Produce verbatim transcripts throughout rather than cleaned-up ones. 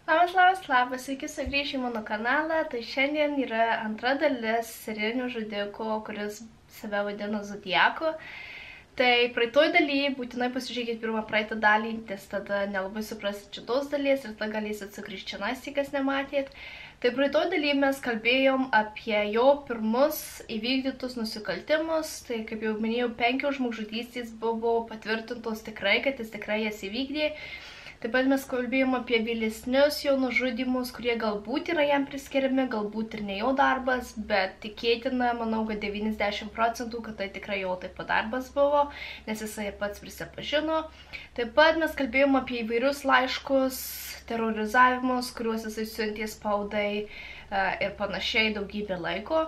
Labas, labas, labas, sveiki sugrįžę į mano kanalą. Tai šiandien yra antra dalis serijinių žudikų, kuris save vadina Zodiaku. Tai praeitoj dalyje būtinai pasižiūrėkit pirmą praeitą dalį, nes tada nelabai suprasit šitos dalies ir tada galėsit sugrįžti čia, jei kas nematėt. Tai praeitoj dalyje mes kalbėjom apie jo pirmus įvykdytus nusikaltimus. Tai kaip jau minėjau, penkios žmogžudystės buvo patvirtintos tikrai, kad jis tikrai jas įvykdė. Taip pat mes kalbėjom apie vėlesnius jo nužudymus, kurie galbūt yra jam priskiriami, galbūt ir ne jo darbas, bet tikėtina, manau, kad devyniasdešimt procentų, kad tai tikrai jo taip pat darbas buvo, nes jisai pats prisipažino. Taip pat mes kalbėjom apie įvairius laiškus, terrorizavimus, kuriuos jisai siuntė spaudai ir panašiai daugybę laiko.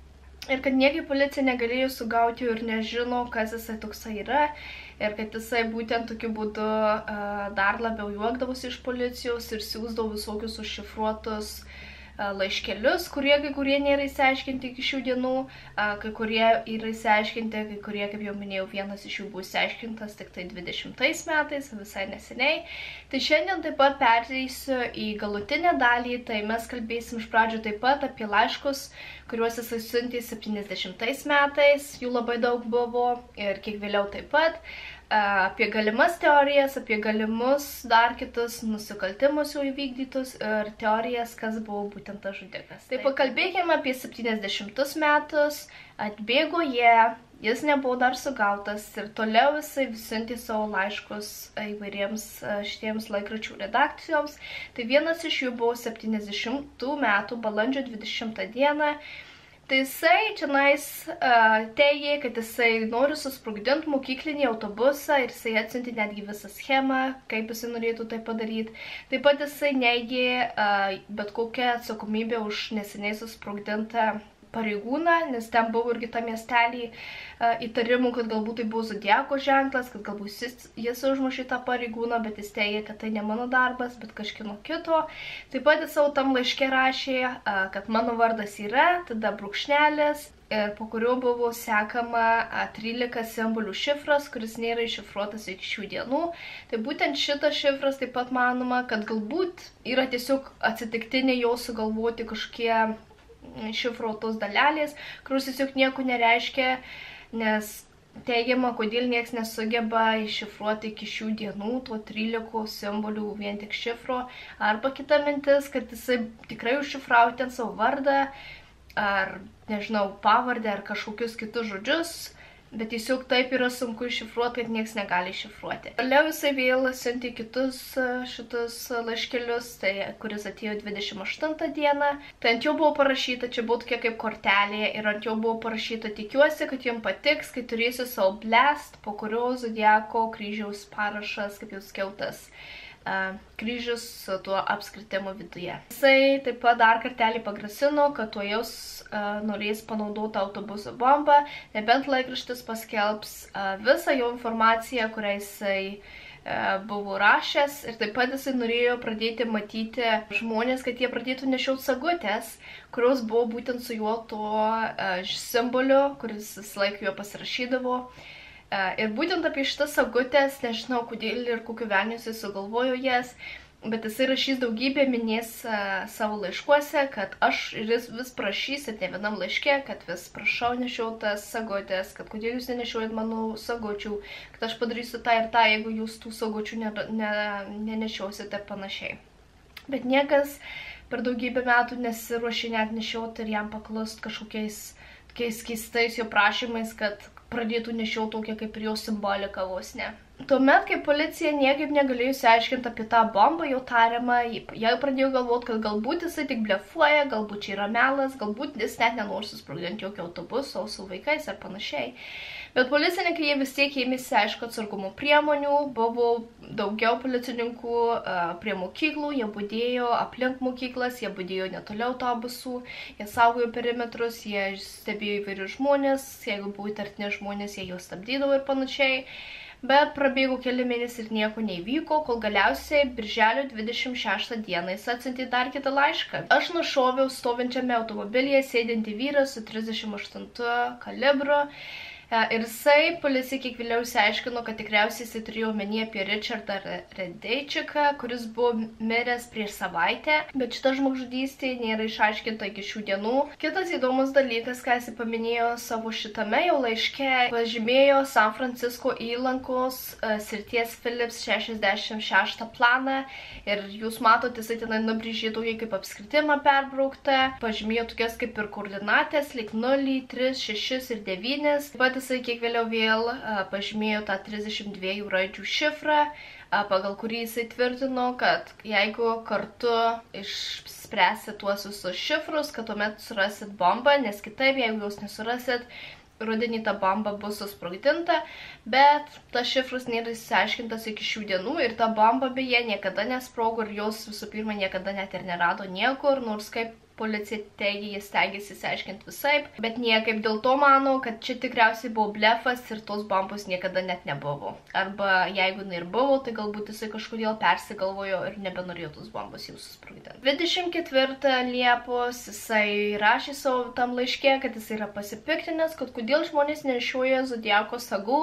Ir kad niekaip policija negalėjo sugauti ir nežino, kas jisai toksai yra. Ir kad jisai būtent tokiu būdu uh, dar labiau juokdavosi iš policijos ir siūsdavo visokius užšifruotus uh, laiškelius, kurie kai kurie nėra įsiaiškinti iki šių dienų, uh, kai kurie yra įsiaiškinti, kai kurie, kaip jau minėjau, vienas iš jų buvo įsiaiškintas tik tai dvidešimtais metais, visai neseniai. Tai šiandien taip pat pereisiu į galutinę dalį, tai mes kalbėsim iš pradžių taip pat apie laiškus, kuriuos jisai siuntė septyniasdešimtais metais, jų labai daug buvo ir kiek vėliau taip pat, apie galimas teorijas, apie galimus dar kitus nusikaltimus jau įvykdytus ir teorijas, kas buvo būtent tas žudikas. Tai pakalbėkime apie septyniasdešimtus metus, atbėgo jie, jis nebuvo dar sugautas ir toliau jisai siuntė savo laiškus įvairiems šitiems laikraščių redakcijoms. Tai vienas iš jų buvo septyniasdešimtų metų balandžio dvidešimtą dieną. Tai jisai čianais uh, teigė, kad jisai nori susprogdinti mokyklinį autobusą ir jisai atsiuntė netgi visą schemą, kaip jisai norėtų tai padaryti. Taip pat jisai neigė uh, bet kokią atsakomybę už neseniai susprogdintą pareigūną, nes ten buvo irgi tą miestelį uh, įtarimų, kad galbūt tai buvo Zodiako ženklas, kad galbūt jis, jis užmušė tą pareigūną, bet jis teigia, kad tai ne mano darbas, bet kažkino kito. Taip pat jis savo tam laiške rašė, uh, kad mano vardas yra, tada brūkšnelis, ir po kurio buvo sekama uh, trylika simbolių šifras, kuris nėra iššifruotas iki šių dienų. Tai būtent šitas šifras taip pat manoma, kad galbūt yra tiesiog atsitiktiniai jo sugalvoti kažkokie šifruotos dalelės, kurios tiesiog nieko nereiškia, nes teigiama, kodėl nieks nesugeba iššifruoti iki šių dienų tuo trylikos simbolių vien tik šifro. Arba kita mintis, kad jisai tikrai užšifravo ten savo vardą, ar, nežinau, pavardę, ar kažkokius kitus žodžius, bet tiesiog taip yra sunku iššifruoti, kad nieks negali iššifruoti. Toliau jisai vėl siuntė kitus šitus laiškelius, tai kuris atėjo dvidešimt aštuntą dieną. Tai ant jo buvo parašyta, čia buvo tokia kaip kortelė, ir ant jo buvo parašyta, tikiuosi, kad jums patiks, kai turėsiu savo blast, po kurio Zodiako kryžiaus parašas, kaip jau skiautas. Uh, kryžius su tuo apskritimu viduje. Jisai taip pat dar kartelį pagrasino, kad tuo jaus uh, norės panaudoti autobuso bombą, nebent laikraštis paskelbs uh, visą jo informaciją, kurią jisai uh, buvo rašęs, ir taip pat jisai norėjo pradėti matyti žmonės, kad jie pradėtų nešiauti sagutės, kurios buvo būtent su juo tuo uh, simboliu, kuris vis laik juo pasirašydavo. Ir būtent apie šitas sagutės, nežinau, kodėl ir kokiu velniu jisai sugalvojo jas, bet jisai rašys daugybę minės uh, savo laiškuose, kad aš ir jis vis prašysit ne vienam laiške, kad vis prašau nešiotas sagutės, kad kodėl jūs nenešiojat mano sagučių, kad aš padarysiu tą ir tą, jeigu jūs tų sagučių ne, ne, nenešiosite ir panašiai. Bet niekas per daugybę metų nesiruošė net nešioti ir jam paklust kažkokiais tokiais keistais jo prašymais, kad pradėtų nešiau tokią kaip ir jo simboliką vos ne. Tuomet, kai policija niekaip negalėjo išsiaiškinti apie tą bombą, jau tariamą, jie pradėjo galvoti, kad galbūt jisai tik blefuoja, galbūt čia yra melas, galbūt jis net nenori susprogdinti jokio autobuso su vaikais ar panašiai. Bet policininkai jie vis tiek ėmėsi, aišku, atsargumo priemonių, buvo daugiau policininkų uh, prie mokyklų, jie budėjo aplink mokyklas, jie budėjo netoli autobusų, jie saugojo perimetrus, jie stebėjo įvairius žmonės, jeigu buvo įtartini žmonės, jie juos stabdydavo ir panašiai. Bet prabėgo keli mėnesiai ir nieko neįvyko, kol galiausiai birželio dvidešimt šeštą dieną jis atsiuntė dar kitą laišką. Aš nušoviau stovinčiame automobilyje sėdintį vyrą su trisdešimt aštuntu kalibru Ir jisai, policija kiek vėliau išsiaiškino, kad tikriausiai jisai turėjo omeny apie Richardą Radeičiką, kuris buvo miręs prieš savaitę, bet šita žmogžudystė nėra išaiškinta iki šių dienų. Kitas įdomus dalykas, ką jisai paminėjo savo šitame jau laiške, pažymėjo San Francisco įlankos uh, srities Phillips šešiasdešimt šeštą planą ir jūs matote, jisai tenai nubrėžė tokį kaip apskritimą perbrauktą, pažymėjo tokias kaip ir koordinatės, lyg nulį, tris, šešis ir devynis. Taip pat jisai kiek vėliau vėl a, pažymėjo tą trisdešimt dviejų raidžių šifrą, a, pagal kurį jisai tvirtino, kad jeigu kartu išspręsit tuos visus šifrus, kad tuomet surasit bombą, nes kitaip, jeigu jūs nesurasit, rudenį ta bomba bus susprogdinta, bet tas šifras nėra išsiaiškintas iki šių dienų ir ta bomba beje niekada nesprogo ir jos visų pirma niekada net ir nerado niekur, nors kaip policija teigia, jis stengiasi išsiaiškinti visaip, bet niekaip dėl to mano, kad čia tikriausiai buvo blefas ir tos bombos niekada net nebuvo. Arba jeigu jinai ir buvo, tai galbūt jisai kažkodėl persigalvojo ir nebenorėjo tos bombos jau susprogdinti. dvidešimt ketvirtą Liepos jisai rašė savo tam laiške, kad jisai yra pasipiktinęs, kad kodėl žmonės nešioja zodiako sagų.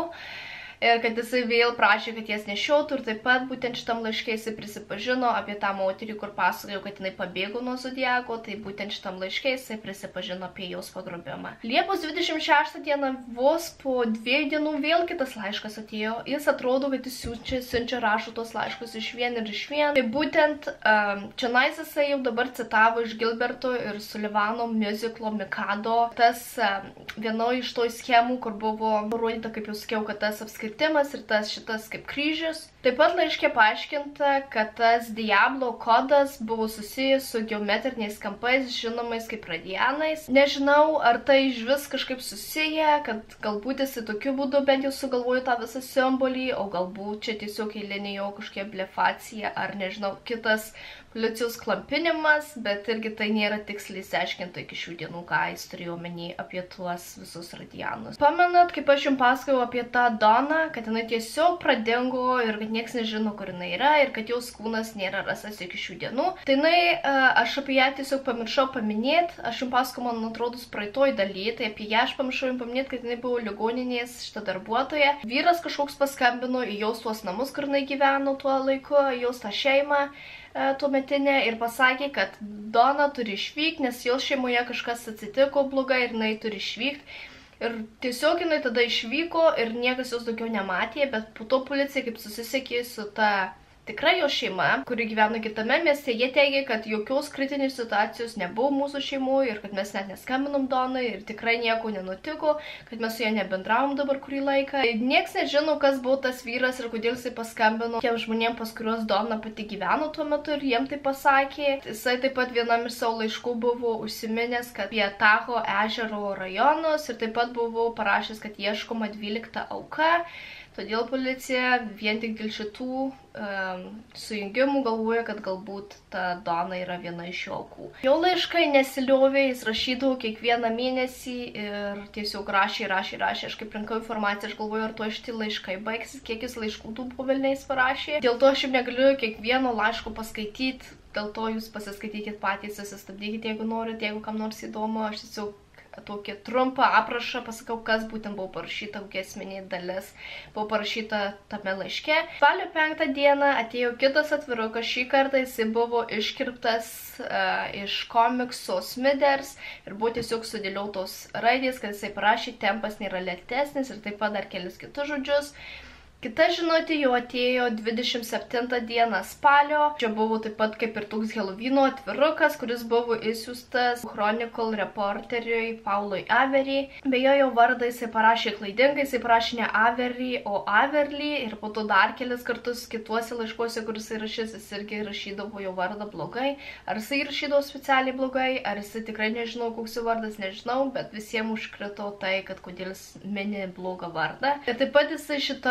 Ir kad jisai vėl prašė, kad jas nešiotų ir taip pat būtent šitam laiške jisai prisipažino apie tą moterį, kur pasakojo, kad jinai pabėgo nuo zodiako, tai būtent šitam laiške jisai prisipažino apie jos pagrobimą. Liepos dvidešimt šeštą dieną vos po dviejų dienų vėl kitas laiškas atėjo. Jis atrodo, kad jis siunčia, siunčia rašo tos laiškus iš vien ir iš vien. Tai būtent um, čionais jisai jau dabar citavo iš Gilberto ir Sullivano muziklo Mikado. Tas um, vieno iš to schemų, kur buvo nurodyta, kaip jau sakiau, kad tas apskritai ir tas šitas kaip kryžius. Taip pat laiškė paaiškinta, kad tas Diablo kodas buvo susijęs su geometriniais kampais, žinomais kaip radianais. Nežinau, ar tai iš vis kažkaip susiję, kad galbūt jis tokiu būdu bent jau sugalvojo tą visą simbolį, o galbūt čia tiesiog eilinė jo kažkokia blefacija, ar nežinau, kitas policijos klampinimas, bet irgi tai nėra tiksliai išsiaiškinta iki šių dienų, ką jis turėjo omeny apie tuos visus radianus. Pamenat, kaip aš jums pasakojau apie tą Doną, kad jinai tiesiog pradingo ir kad nieks nežino, kur jinai yra ir kad jos kūnas nėra rastas iki šių dienų. Tai jinai, aš apie ją tiesiog pamiršau paminėti, aš jums pasakojau, man atrodo, praeitoj daly, tai apie ją aš pamiršau jums paminėti, kad jinai buvo ligoninės šita darbuotoja. Vyras kažkoks paskambino į jos tuos namus, kur jinai gyveno tuo laiku, jos tą šeimą tuometinė ir pasakė, kad Dona turi išvykti, nes jos šeimoje kažkas atsitiko blogai ir jinai turi išvykti. Ir tiesiog jinai tada išvyko ir niekas jos daugiau nematė, bet po to policija kaip susisiekė su ta tikra jo šeima, kuri gyveno kitame mieste, jie teigia, kad jokios kritinės situacijos nebuvo mūsų šeimoje ir kad mes net neskambinom Donai ir tikrai nieko nenutiko, kad mes su ją nebendravom dabar kurį laiką. Niekas nežino, kas buvo tas vyras ir kodėl jisai paskambino tiem žmonėm, pas kuriuos Dona pati gyveno tuo metu ir jiem tai pasakė. Jisai taip pat vienam iš savo laiškų buvo užsiminęs, kad apie Taho ežero rajonus ir taip pat buvo parašęs, kad ieškoma dvylikta auka. Todėl policija vien tik dėl šitų um, sujungimų galvoja, kad galbūt ta Dona yra viena iš jo aukų. Jo laiškai nesiliovė, jis rašydavo kiekvieną mėnesį ir tiesiog rašė, rašė, rašė. Aš kaip rinkau informaciją, aš galvoju, ar to šitie laiškai baigsis, kiek jis laiškų tų po velniais parašė. Dėl to aš jau negaliu kiekvieno laiško paskaityti, dėl to jūs pasiskaitykit patys, susistabdykit, jeigu norit, jeigu kam nors įdomu, aš tiesiog tokį trumpą aprašą pasakau, kas būtent buvo parašyta, kokia esminė dalis buvo parašyta tame laiške. Spalio penktą dieną atėjo kitas atvirukas, šį kartą jisai buvo iškirptas uh, iš komikso Smithers ir buvo tiesiog sudėliotos raidės, kad jisai parašė, tempas nėra lėtesnis ir taip pat dar kelis kitus žodžius. Kita žinutė jau atėjo dvidešimt septintą dieną spalio. Čia buvo taip pat kaip ir toks Helovino atvirukas, kuris buvo išsiųstas Chronicle reporteriui Paului Avery. Beje, jo vardą jisai parašė klaidingai, jisai parašė ne Avery, o Averly ir po to dar kelis kartus kituose laiškuose, kur jisai rašys, jis irgi rašydavo jo vardą blogai. Ar jisai rašydavo specialiai blogai, ar jisai tikrai nežinau, koks jo vardas, nežinau, bet visiems užkrito tai, kad kodėl jis mini blogą vardą. Ir taip pat jisai šitam atvirukui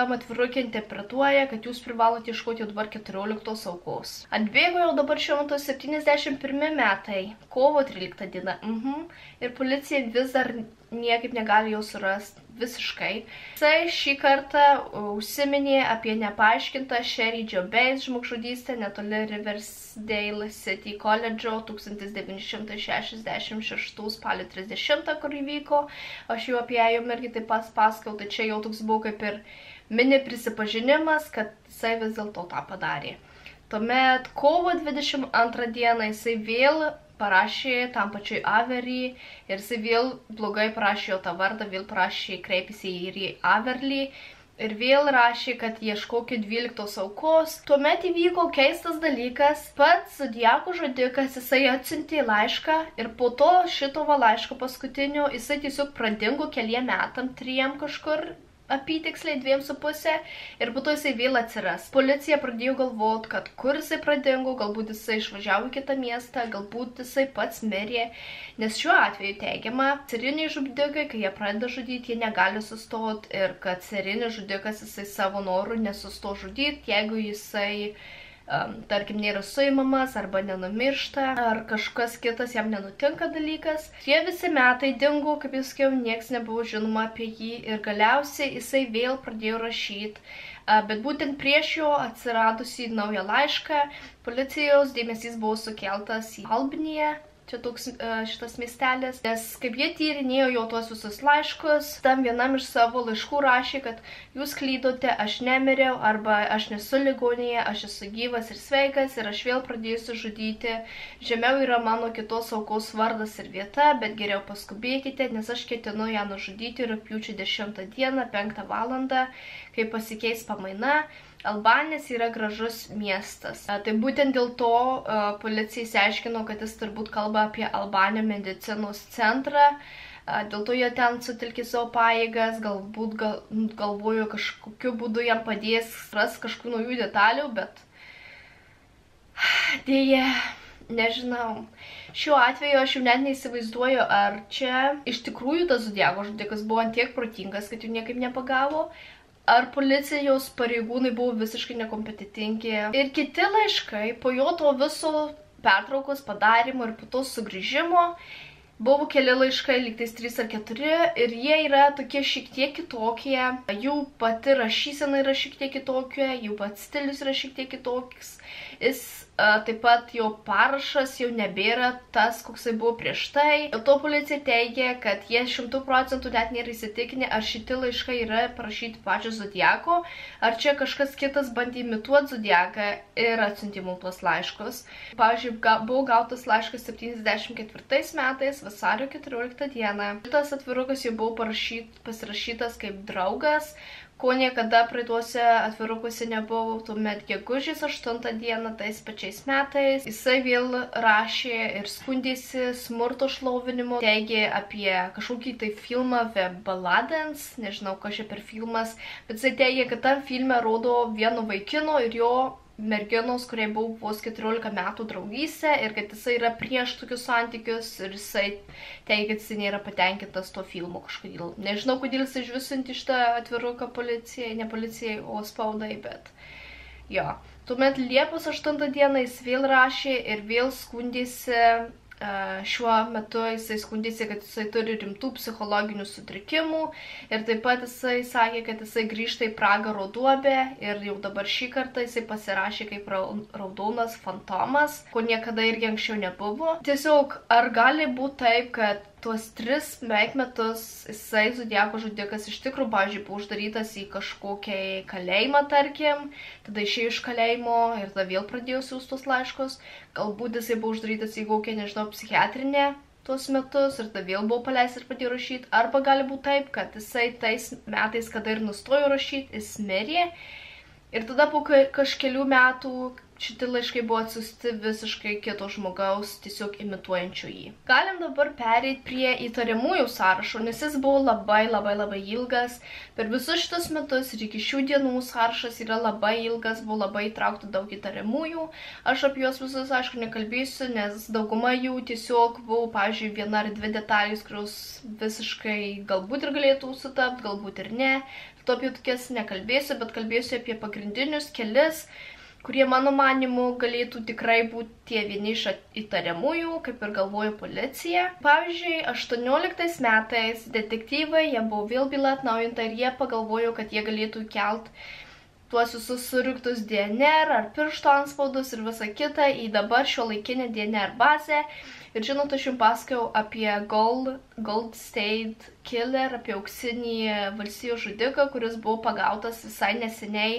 atvirukė interpretuoja, kad jūs privalote ieškoti jau dabar keturioliktos aukos. Atbėgo jau dabar šiuo metu septyniasdešimt pirmi metai, kovo trylikta diena. Mhm. Ir policija vis dar niekaip negali jau surasti visiškai. Jisai šį kartą užsiminė apie nepaaiškintą Sherry Jo Bates žmogžudystę netoli Riversdale City koledžo tūkstantis devyni šimtai šešiasdešimt šeštų spalio trisdešimtą, kur įvyko. Aš jau apie ją jau irgi taip pat pasakau, tai čia jau toks buvo kaip ir mini prisipažinimas, kad jisai vis dėlto tą padarė. Tuomet kovo dvidešimt antrą dieną jisai vėl parašė tam pačiui Avery ir jisai vėl blogai parašė jo tą vardą, vėl parašė, kreipėsi ir į Averly ir vėl rašė, kad ieškokė dvyliktos aukos. Tuomet įvyko keistas dalykas, pats Zodiako žudikas jisai atsiuntė laišką ir po to šito va laiško paskutinio jisai tiesiog pradingo keliem metam, triem kažkur apytiksliai dviem su pusė ir po to jisai vėl atsiras. Policija pradėjo galvoti, kad kur jisai pradingo, galbūt jisai išvažiavo į kitą miestą, galbūt jisai pats mirė, nes šiuo atveju teigiama, seriniai žudikai, kai jie pradeda žudyti, jie negali sustoti ir kad serinis žudikas jisai savo norų nesusto žudyti, jeigu jisai Um, tarkim, nėra suimamas arba nenumiršta, ar kažkas kitas jam nenutinka dalykas. Tie visi metai dingo, kaip jau sakiau, nieks nebuvo žinoma apie jį ir galiausiai jisai vėl pradėjo rašyti. Uh, bet būtent prieš jo atsiradusį naują laišką, policijos dėmesys buvo sukeltas į Albanyje. Čia toks šitas miestelis, nes kaip jie tyrinėjo jo tuos visus laiškus, tam vienam iš savo laiškų rašė, kad jūs klydote, aš nemiriau, arba aš nesu ligonėje, aš esu gyvas ir sveikas ir aš vėl pradėsiu žudyti. Žemiau yra mano kitos aukos vardas ir vieta, bet geriau paskubėkite, nes aš ketinu ją nužudyti rugpjūčio dešimtą dieną, penktą valandą, kai pasikeis pamaina. Albanės yra gražus miestas. Tai būtent dėl to uh, policija įsiaiškino, kad jis turbūt kalba apie Albanio medicinos centrą. Uh, dėl to jie ten sutelkė savo pajėgas, galbūt gal, galvoju kažkokiu būdu jam padės ras kažkokių naujų detalių, bet dėja, nežinau. Šiuo atveju aš jau net neįsivaizduoju, ar čia iš tikrųjų tas Zodiako žudikas buvo ant tiek protingas, kad jų niekaip nepagavo. Ar policijos pareigūnai buvo visiškai nekompetitingi. Ir kiti laiškai po jo to viso pertraukos padarimo ir po to sugrįžimo buvo keli laiškai, lygtais trys ar keturi, ir jie yra tokie šiek tiek kitokie. Jų pati rašysena yra šiek tiek kitokia, jų pats stilius yra šiek tiek kitoks. Jis a, taip pat jo parašas jau nebėra tas, koksai buvo prieš tai. Dėl to policija teigia, kad jie šimtų procentų net nėra įsitikinę, ar šitie laiškai yra parašyti pačio Zodiako, ar čia kažkas kitas bandė imituoti Zodiaką ir atsiuntė mums tuos laiškus. Pavyzdžiui, ga, buvo gautas laiškas septyniasdešimt ketvirtais metais, vasario keturioliktą dieną. Šitas atvirukas jau buvo parašyt, pasirašytas kaip draugas, ko niekada praeituose atvirukuose nebuvo. Tuomet gegužės aštuntą dieną tais pačiais metais jisai vėl rašė ir skundėsi smurto šlovinimu, teigė apie kažkokį tai filmą The Baladens, nežinau, kas čia per filmas, bet jisai teigė, kad tam filme rodo vieno vaikino ir jo merginos, kuriai buvo vos keturiolika metų draugystė ir kad jisai yra prieš tokius santykius ir jisai teigia, kad jisai nėra patenkintas to filmo kažkodėl. Nežinau, kodėl jisai išvisinti šitą atviruką policijai, ne policijai, o spaudai, bet jo. Tuomet Liepos aštuntą dieną jis vėl rašė ir vėl skundėsi. Šiuo metu jisai skundėsi, kad jisai turi rimtų psichologinių sutrikimų ir taip pat jisai sakė, kad jisai grįžta į pragaro duobę ir jau dabar šį kartą jisai pasirašė kaip raudonas fantomas, ko niekada irgi anksčiau nebuvo. Tiesiog, ar gali būti taip, kad tuos tris beveik metus jisai Zodiako žudikas iš tikrųjų, pavyzdžiui, buvo uždarytas į kažkokią kalėjimą, tarkim, tada išėjo iš kalėjimo ir tada vėl pradėjo siųstus laiškus. Galbūt jisai buvo uždarytas į kokią, nežinau, psichiatrinę tuos metus ir tada vėl buvo paleistas ir pradėjo rašyti. Arba gali būti taip, kad jisai tais metais, kada ir nustojo rašyti, jis mirė. Ir tada po kažkelių metų šitie laiškai buvo atsiųsti visiškai kito žmogaus, tiesiog imituojančio jį. Galim dabar pereiti prie įtariamųjų sąrašo, nes jis buvo labai labai labai ilgas. Per visus šitus metus ir iki šių dienų sąrašas yra labai ilgas, buvo labai įtraukta daug įtariamųjų. Aš apie juos visus, aišku, nekalbėsiu, nes dauguma jų tiesiog buvo, pavyzdžiui, viena ar dvi detalės, kurios visiškai galbūt ir galėtų sutapti, galbūt ir ne. To apie tokias nekalbėsiu, bet kalbėsiu apie pagrindinius kelis, kurie mano manimu galėtų tikrai būti tie vieni iš įtariamųjų, kaip ir galvoja policija. Pavyzdžiui, aštuonioliktais metais detektyvai, jie buvo vėl byla atnaujinta ir jie pagalvojo, kad jie galėtų kelt tuos visus surinktus D N R ar piršto anspaudus ir visą kitą į dabar šiuolaikinę D N R bazę. Ir žinot, aš jums pasakojau apie Gold, Gold State Killer, apie auksinį valstijų žudiką, kuris buvo pagautas visai neseniai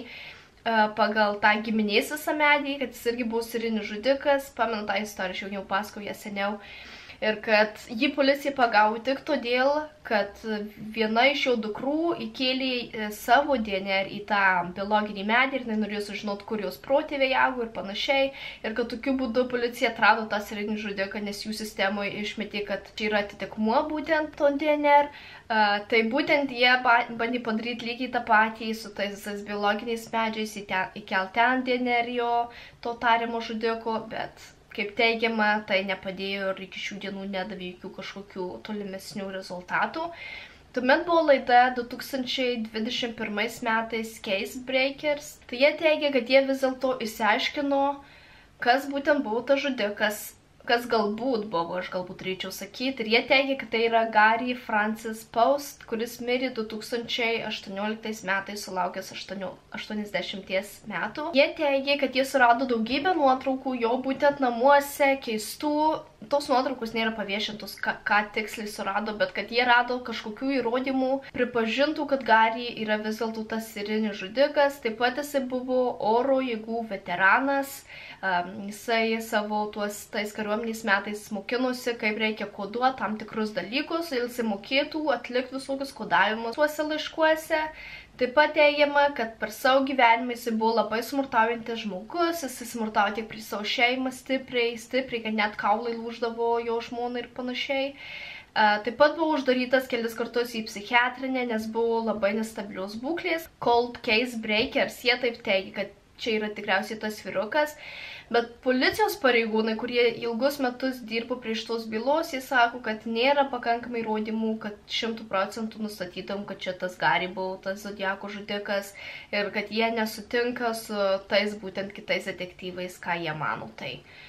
pagal tą giminės visą medį, kad jis irgi buvo serijinis žudikas. Pamenu tą istoriją, aš jau pasakojau ją seniau. Ir kad jį policija pagavo tik todėl, kad viena iš jo dukrų įkėlė savo D N R į tą biologinį medį ir nenorėjo sužinoti, kur jos protėviai augo ir panašiai. Ir kad tokiu būdu policija atrado tą serijinį žudiką, nes jų sistemoje išmetė, kad čia yra atitikmuo būtent to D N R. Uh, tai būtent jie bandė padaryti lygiai tą patį su tais visais biologiniais medžiais, įkelti ten D N R jo to tariamo žudiko, bet kaip teigiama, tai nepadėjo ir iki šių dienų nedavė jokių kažkokių tolimesnių rezultatų. Tuomet buvo laida du tūkstančiai dvidešimt pirmais metais Case Breakers. Tai jie teigia, kad jie vis dėlto išsiaiškino, kas būtent buvo tas žudikas, kas galbūt buvo, aš galbūt reičiau sakyti. Ir jie teigia, kad tai yra Gary Francis Post, kuris mirė du tūkstančiai aštuonioliktais metais sulaukęs aštuoniasdešimties metų. Jie teigia, kad jie surado daugybę nuotraukų jo būtent namuose, keistų. Tos nuotraukos nėra paviešintos, ką, ką tiksliai surado, bet kad jie rado kažkokių įrodymų, pripažintų, kad Gary yra vis dėlto tas serijinis žudikas. Taip pat jisai buvo oro jėgų veteranas. Um, jisai savo tuos tais kariuomenės metais mokinosi, kaip reikia koduoti tam tikrus dalykus ir jisai mokėtų atlikti visokius kodavimus tuose laiškuose. Taip pat teigiama, kad per savo gyvenimą jisai buvo labai smurtaujantis žmogus, jisai smurtavo tiek prie savo šeimą stipriai, stipriai, kad net kaulai lūždavo jo žmonai ir panašiai. Taip pat buvo uždarytas kelis kartus į psichiatrinę, nes buvo labai nestabilios būklės. Cold Case Breakers, jie taip teigia, kad čia yra tikriausiai tas vyrukas. Bet policijos pareigūnai, kurie ilgus metus dirbo prie šitos bylos, jie sako, kad nėra pakankamai įrodymų, kad šimtų procentų nustatytum, kad čia tas Gary buvo tas Zodiako žudikas ir kad jie nesutinka su tais būtent kitais detektyvais, ką jie mano. Tai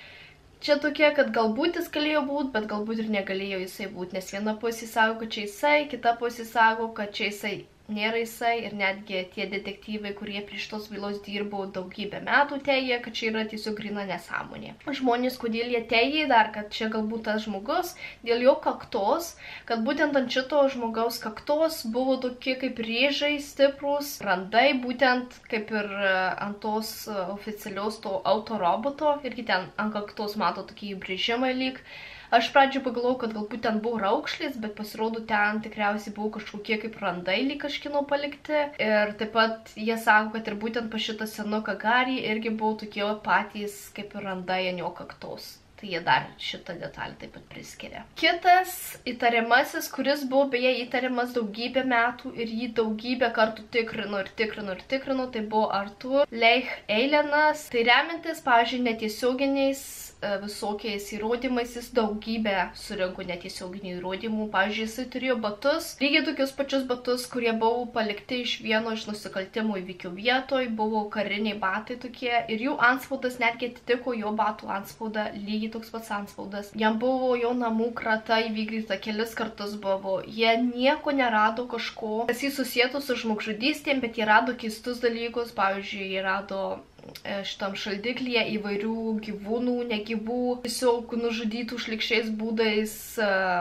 čia tokie, kad galbūt jis galėjo būti, bet galbūt ir negalėjo jisai būti, nes viena pusė sako, kad čia jisai, kita pusė sako, kad čia jisai nėra jisai ir netgi tie detektyvai, kurie prie šitos bylos dirbo daugybę metų, teigia, kad čia yra tiesiog grina nesąmonė. Žmonės, kodėl jie teigia dar, kad čia galbūt tas žmogus, dėl jo kaktos, kad būtent ant šito žmogaus kaktos buvo tokie kaip rėžai stiprus, randai, būtent kaip ir ant tos oficialios to autoroboto, irgi ten ant kaktos mato tokie įbrėžimai lyg. Aš pradžioje pagalvojau, kad galbūt ten buvo raukšlės, bet pasirodo ten tikriausiai buvo kažkokie kaip randai lyg kažkino palikti. Ir taip pat jie sako, kad ir būtent pa šitą senuką Gary irgi buvo tokie patys kaip ir randai ant jo kaktos. Tai jie dar šitą detalę taip pat priskiria. Kitas įtariamasis, kuris buvo beje įtariamas daugybę metų ir jį daugybę kartų tikrino ir tikrino ir tikrino, tai buvo Arthur Leigh Eilenas. Tai remintis, pavyzdžiui, netiesioginiais visokiais įrodymais, jis daugybę surinko netiesioginių įrodymų. Pavyzdžiui, jisai turėjo batus, lygiai tokius pačius batus, kurie buvo palikti iš vieno iš nusikaltimų įvykių vietoj, buvo kariniai batai tokie ir jų antspaudas netgi atitiko jo batų anspaudą, lygiai toks pats antspaudas. Jam buvo jo namų krata įvykdyta, kelis kartus buvo. Jie nieko nerado kažko, kas jį susietų su žmogžudystėm, bet jie rado keistus dalykus. Pavyzdžiui, jie rado šitam šaldiklyje įvairių gyvūnų, negyvų, tiesiog nužudytų šlikščiais būdais uh,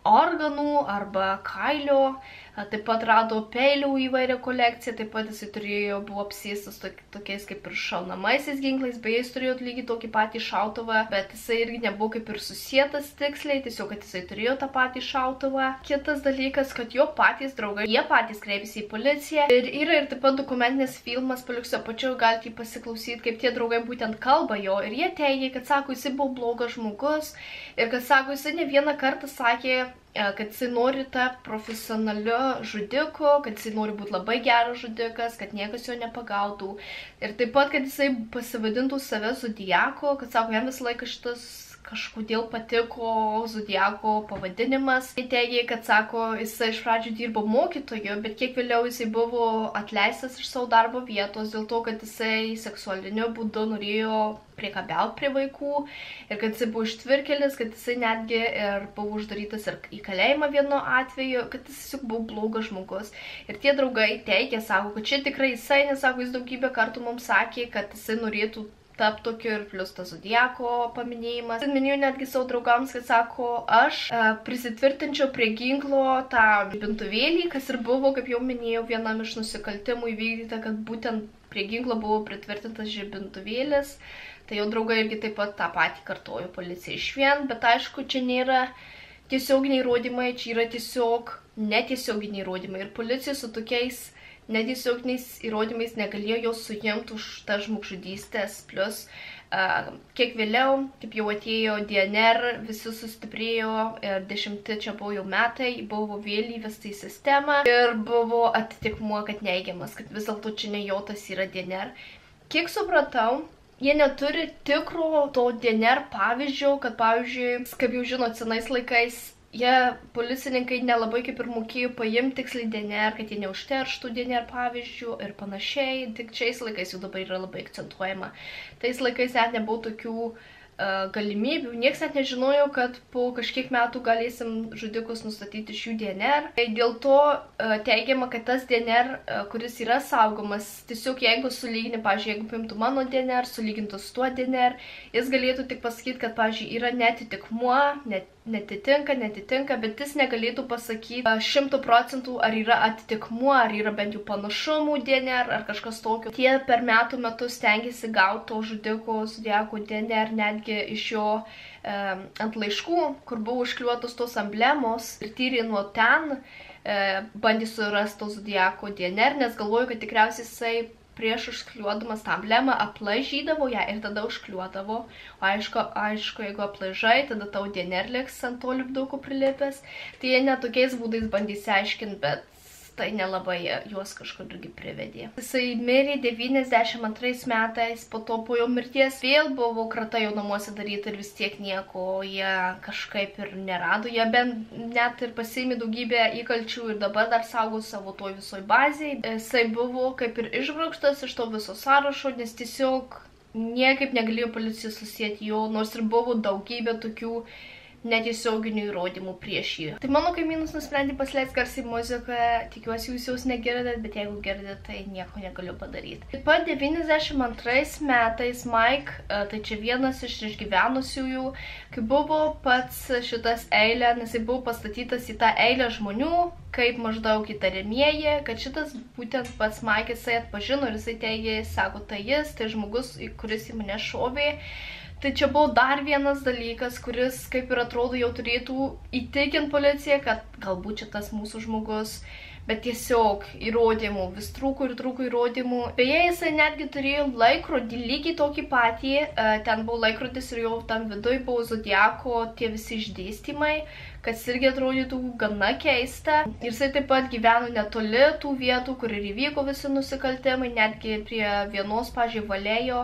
organų arba kailio, taip pat rado peilių įvairią kolekciją, taip pat jisai turėjo, buvo apsėstas tokiais kaip ir šaunamaisiais ginklais, beje, jis turėjo lygiai tokį patį šautuvą, bet jisai irgi nebuvo kaip ir susietas tiksliai, tiesiog, kad jisai turėjo tą patį šautuvą. Kitas dalykas, kad jo patys draugai, jie patys kreipėsi į policiją ir yra ir taip pat dokumentinis filmas, paliksiu apačiau, galite jį pasiklausyti, kaip tie draugai būtent kalba jo ir jie teigia, kad sako, jisai buvo blogas žmogus ir kad sako, jisai ne vieną kartą sakė, kad jisai nori tapti profesionaliu žudiku, kad jisai nori būti labai geras žudikas, kad niekas jo nepagautų. Ir taip pat, kad jisai pasivadintų save Zodiaku, kad sako, jam visą laiką šitas kažkodėl patiko Zodiako pavadinimas. Jie teigia, kad sako, jisai iš pradžių dirbo mokytoju, bet kiek vėliau jisai buvo atleistas iš savo darbo vietos dėl to, kad jisai seksualiniu būdu norėjo priekabiauti prie vaikų ir kad jisai buvo ištvirkelis, kad jisai netgi ir buvo uždarytas ir į kalėjimą vienu atveju, kad jis tiesiog buvo blogas žmogus. Ir tie draugai teigia, sako, kad čia tikrai jisai, nesako, jis daugybę kartų mums sakė, kad jisai norėtų tapti tokiu ir plus tas Zodiako paminėjimas. Minėjau netgi savo draugams, kad sako, aš e, prisitvirtinčiau prie ginklo tą žibintuvėlį, kas ir buvo, kaip jau minėjau, vienam iš nusikaltimų įvykdyta, kad būtent prie ginklo buvo pritvirtintas žibintuvėlis. Tai jau draugai irgi taip pat tą patį kartojo policijai išvien, bet aišku, čia nėra tiesioginiai įrodymai, čia yra tiesiog netiesioginiai įrodymai. Ir policija su tokiais netiesioginiais įrodymais negalėjo jos suimti už tą žmogžudystės, plus uh, kiek vėliau, kaip jau atėjo D N R, visi sustiprėjo ir dešimti čia buvo jau metai, buvo vėl įvesta į sistemą ir buvo atitikmuo, kad neigiamas, kad vis dėlto čia ne jo tas yra D N R. Kiek supratau, jie neturi tikro to D N R pavyzdžio, kad pavyzdžiui, kaip jau žinot, senais laikais jie, policininkai, nelabai kaip ir mokėjo paimti tiksliai D N R, kad jie neužterštų D N R pavyzdžių ir panašiai. Tik šiais laikais jau dabar yra labai akcentuojama. Tais laikais net nebuvo tokių uh, galimybių. Niekas net nežinojo, kad po kažkiek metų galėsim žudikus nustatyti iš jų D N R. Tai dėl to uh, teigiama, kad tas D N R, uh, kuris yra saugomas, tiesiog jeigu sulygini, pavyzdžiui, jeigu paimtų mano D N R, sulygintų su tuo D N R, jis galėtų tik pasakyti, kad, pavyzdžiui, yra netitikmuo, net netitinka, netitinka, bet jis negalėtų pasakyti šimtų procentų, ar yra atitikmuo, ar yra bent jau panašumų D N R, ar kažkas tokio. Tie per metų metus stengiasi gauti to žudiko Zodiako D N R netgi iš jo e, ant laiškų, kur buvo užkliuotos tos emblemos ir tyrė nuo ten, e, bandė surasti to Zodiako D N R, nes galvoju, kad tikriausiai jisai prieš užkliuodamas tą emblemą aplaižydavo ją ir tada užkliuodavo. O aišku, aišku, jeigu aplaižai, tada tau D N R liks ant to lipdukų prilipęs. Tai jie net tokiais būdais bandys aiškinti, bet tai nelabai juos kažkur irgi privedė. Jisai mirė devyniasdešimt antrais metais, po to po jo mirties vėl buvo krata jo namuose daryti ir vis tiek nieko jie kažkaip ir nerado. Jie bent net ir pasiėmė daugybę įkalčių ir dabar dar saugo savo toj visoj bazėj. Jisai buvo kaip ir išbraukštas iš to viso sąrašo, nes tiesiog niekaip negalėjo policija susijęti jo, nors ir buvo daugybė tokių netiesioginių įrodymų prieš jį. Tai mano kaimynus nusprendė pasileisti garsiai muziką, tikiuosi jūs jaus negirdėt, bet jeigu girdėt, tai nieko negaliu padaryti. Taip pat devyniasdešimt antrais metais Mike, tai čia vienas iš išgyvenusiųjų, kai buvo pats šitas eilė, nes jis buvo pastatytas į tą eilę žmonių, kaip maždaug įtariamieji, kad šitas būtent pats Mike jisai atpažino ir jisai teigė, sako, tai jis, tai žmogus, kuris į mane šovė. Tai čia buvo dar vienas dalykas, kuris, kaip ir atrodo, jau turėtų įtikinti policiją, kad galbūt čia tas mūsų žmogus, bet tiesiog įrodymų, vis trūko ir trūko įrodymų. Beje, jisai netgi turėjo laikrodį lygiai tokį patį, ten buvo laikrodis ir jau tam viduj buvo Zodiako tie visi išdėstymai, kas irgi atrodytų gana keista. Ir jisai taip pat gyveno netoli tų vietų, kur ir įvyko visi nusikaltimai, netgi prie vienos, pavyzdžiui, Valėjo.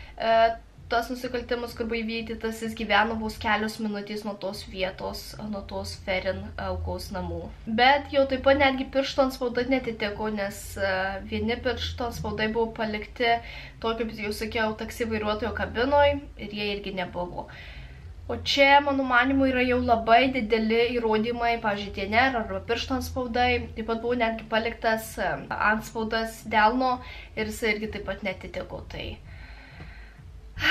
Tas nusikaltimas, kur buvo įvykdytas, jis gyveno vos kelios minutės nuo tos vietos, nuo tos Ferin aukos namų. Bet jau taip pat netgi piršto antspaudai netitiko, nes vieni piršto antspaudai buvo palikti to, kaip jau sakiau, taksi vairuotojo kabinoj ir jie irgi nebuvo. O čia, mano manimu, yra jau labai dideli įrodymai, pavyzdžiui, D N R arba piršto antspaudai. Taip pat buvo netgi paliktas antspaudas delno ir jis irgi taip pat netitiko. Tai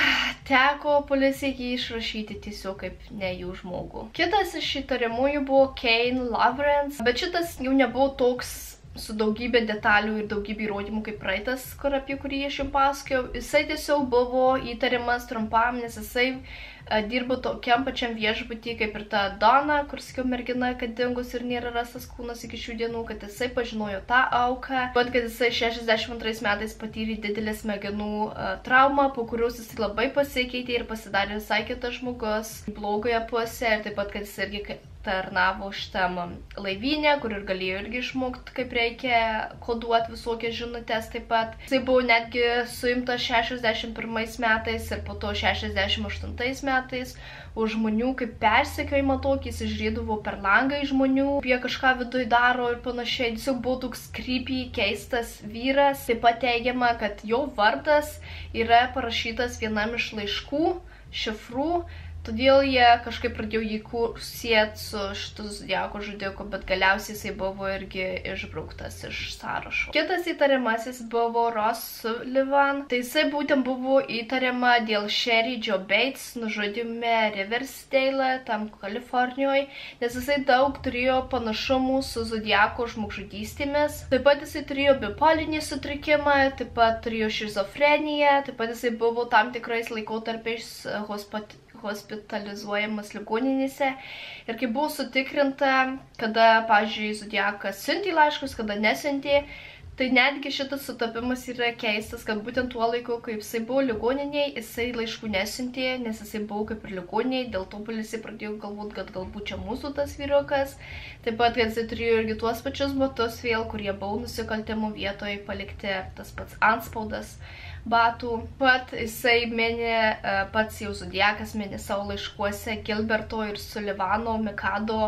teko policijai jį išrašyti tiesiog kaip ne jų žmogų. Kitas iš įtariamųjų buvo Kane Lawrence, bet šitas jau nebuvo toks su daugybė detalių ir daugybė įrodymų kaip praeitas, kur apie kurį aš jau pasakojau. Jisai tiesiog buvo įtariamas trumpam, nes jisai a, dirbo tokiam pačiam viešbutį kaip ir ta Donna, kur sakiau mergina, kad dingus ir nėra rastas kūnas iki šių dienų, kad jisai pažinojo tą auką. Bet kad jisai šešiasdešimt antrais metais patyrė didelę smegenų a, traumą, po kurios jisai labai pasikeitė ir pasidarė visai kitas žmogus blogoje pusėje. Ir taip pat, kad jisai irgi tarnavo šitam laivynė, kur ir galėjo irgi išmokti, kaip reikia koduoti visokias žinutės taip pat. Jisai buvo netgi suimtas šešiasdešimt pirmais metais ir po to šešiasdešimt aštuntais metais už žmonių kaip persekiojimą tokį, jis išrydavo per langą į žmonių, jie kažką viduj daro ir panašiai. Jis buvo toks creepy, keistas vyras. Taip pat teigiama, kad jo vardas yra parašytas vienam iš laiškų, šifrų. Todėl jie kažkaip pradėjo jį sieti su šitu Zodiako žudiku, bet galiausiai jisai buvo irgi išbrauktas iš sąrašo. Kitas įtariamasis buvo Ross Sullivan. Tai jisai būtent buvo įtariama dėl Sherry Jo Bates nužudime Riversdale, tam Kalifornijoje, nes jisai daug turėjo panašumų su Zodiako žmogžudystėmis. Taip pat jisai turėjo bipolinį sutrikimą, taip pat turėjo šizofreniją, taip pat jisai buvo tam tikrais laikotarpiais hospitalizuojamas hospitalizuojamas ligoninėse. Ir kai buvo sutikrinta, kada, pavyzdžiui, Zodiakas siuntė laiškus, kada nesiuntė, tai netgi šitas sutapimas yra keistas, kad būtent tuo laiku, kai jisai buvo ligoninėje, jisai laiškų nesiuntė, nes jisai buvo kaip ir ligoninėje, dėl to policija pradėjo galvoti, kad galbūt čia mūsų tas vyrukas. Taip pat, kad jisai turėjo irgi tuos pačius batus vėl, kurie buvo nusikaltimo vietoje palikti, tas pats antspaudas batų. Pat jisai mini, pats jau Zodiakas mini savo laiškuose Gilberto ir Sullivano Mikado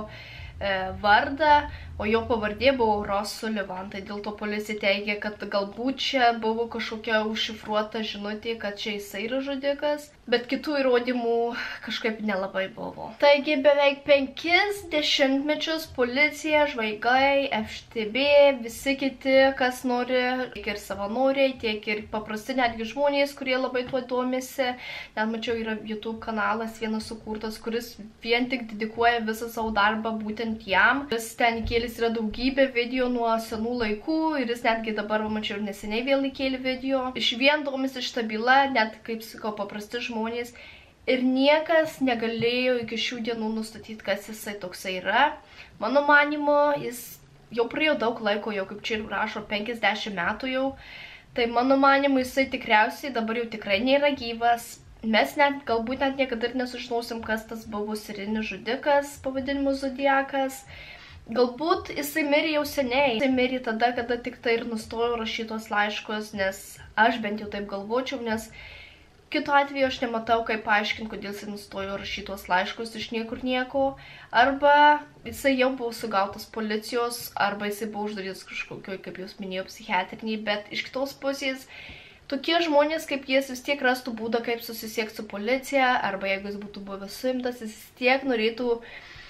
vardą, o jo pavardė buvo Ross Sullivan. Tai dėl to policija teigia, kad galbūt čia buvo kažkokia užšifruota žinutė, kad čia jisai yra žudikas, bet kitų įrodymų kažkaip nelabai buvo. Taigi beveik penkis dešimtmečius policija, žvaigai, F T B, visi kiti, kas nori, tiek ir savanoriai, tiek ir paprasti netgi žmonės, kurie labai tuo domisi. Net mačiau, yra YouTube kanalas vienas sukurtas, kuris vien tik dedikuoja visą savo darbą būtent jam. Jis ten įkėlęs yra daugybė video nuo senų laikų ir jis netgi dabar, mačiau, ir neseniai vėl įkėlė video. Iš vien domisi šitą bylą, net, kaip sakau, paprasti žmonės. Ir niekas negalėjo iki šių dienų nustatyti, kas jisai toksai yra. Mano manymu, jis jau praėjo daug laiko, jau kaip čia ir rašo, penkiasdešimt metų jau. Tai mano manymu, jisai tikriausiai dabar jau tikrai nėra gyvas. Mes net, galbūt net niekada ir nesužinosim, kas tas buvo serijinis žudikas pavadinimu Zodiakas. Galbūt jisai mirė jau seniai. Jisai mirė tada, kada tik tai ir nustojo rašytos laiškus, nes aš bent jau taip galvočiau, nes kitu atveju aš nematau, kaip paaiškinti, kodėl jisai nustojo rašytos laiškus iš niekur nieko. Arba jisai jau buvo sugautas policijos, arba jisai buvo uždarytas kažkokioj, kaip jūs minėjau, psichiatriniai, bet iš kitos pusės tokie žmonės kaip jis vis tiek rastų būdą, kaip susisiekti su policija, arba jeigu jis būtų buvęs suimtas, jis vis tiek norėtų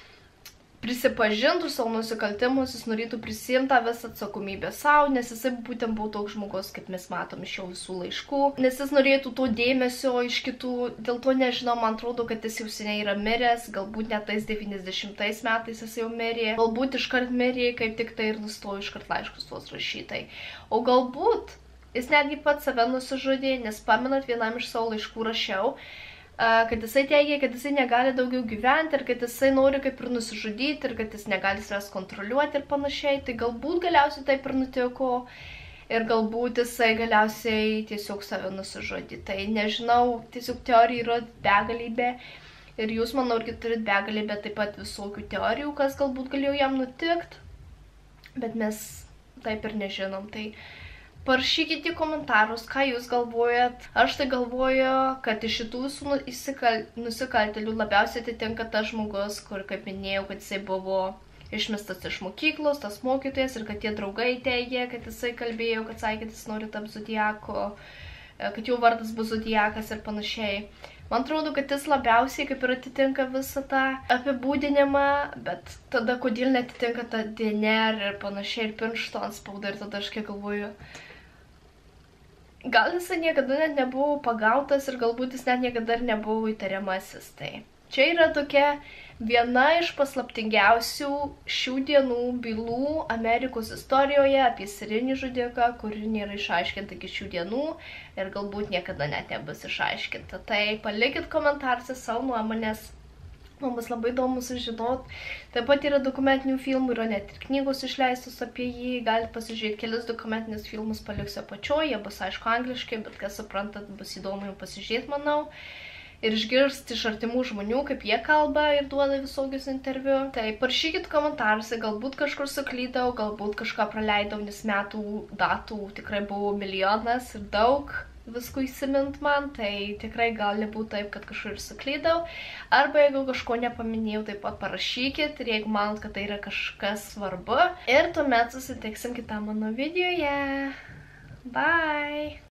prisipažintų savo nusikaltimus, jis norėtų prisimti tą visą atsakomybę savo, nes jisai būtent buvo toks žmogus, kaip mes matom iš jo visų laiškų, nes jis norėtų to dėmesio iš kitų. Dėl to nežinau, man atrodo, kad jis jau seniai yra miręs, galbūt net tais devyniasdešimtais metais jis jau mirė, galbūt iškart mirė, kaip tik tai ir nustojo iškart laiškus tuos rašytai. O galbūt jis netgi pats save nusižudė, nes pamenat, vienam iš savo laiškų rašiau, kad jisai teigia, kad jisai negali daugiau gyventi ir kad jisai nori kaip ir nusižudyti ir kad jis negali savęs kontroliuoti ir panašiai. Tai galbūt galiausiai taip ir nutiko ir galbūt jisai galiausiai tiesiog save nusižudė. Tai nežinau, tiesiog teorija yra begalybė ir jūs, manau, irgi turit begalybę taip pat visokių teorijų, kas galbūt galėjo jam nutikti, bet mes taip ir nežinom. Tai parašykite komentarus, ką jūs galvojat. Aš tai galvoju, kad iš šitų visų nusikaltėlių labiausiai atitinka tas žmogus, kur, kaip minėjau, kad jisai buvo išmestas iš mokyklos, tas mokytojas, ir kad tie draugai teigia, kad jisai kalbėjo, kad sakė, kad jis nori tapti Zodiaku, kad jo vardas bus Zodiakas ir panašiai. Man atrodo, kad jis labiausiai kaip ir atitinka visą tą apibūdinimą, bet tada kodėl netitinka tą D N R ir panašiai, ir piršto antspaudą, ir tada aš kiek galvoju, gal jisai niekada net nebuvo pagautas ir galbūt jis net niekada ir nebuvo įtariamasis. Tai čia yra tokia viena iš paslaptingiausių šių dienų bylų Amerikos istorijoje apie serijinį žudiką, kuri nėra išaiškinta iki šių dienų ir galbūt niekada net nebus išaiškinta. Tai palikit komentaruose savo nuomonės. Man bus labai įdomu sužinot. Taip pat yra dokumentinių filmų, yra net ir knygos išleistos apie jį. Galite pasižiūrėti kelis dokumentinius filmus, paliksiu apačioje. Jie bus aišku angliškai, bet kas suprantat, bus įdomu jų pasižiūrėti, manau. Ir išgirsti iš artimų žmonių, kaip jie kalba ir duoda visokius interviu. Tai parašykit komentaruose, galbūt kažkur suklydau, galbūt kažką praleidau, nes metų datų tikrai buvo milijonas ir daug visko įsimint man, tai tikrai gali būti taip, kad kažkur ir suklydau. Arba jeigu kažko nepaminėjau, taip pat parašykit ir jeigu manot, kad tai yra kažkas svarbu. Ir tuomet susitiksim kitam mano videoje. Bye!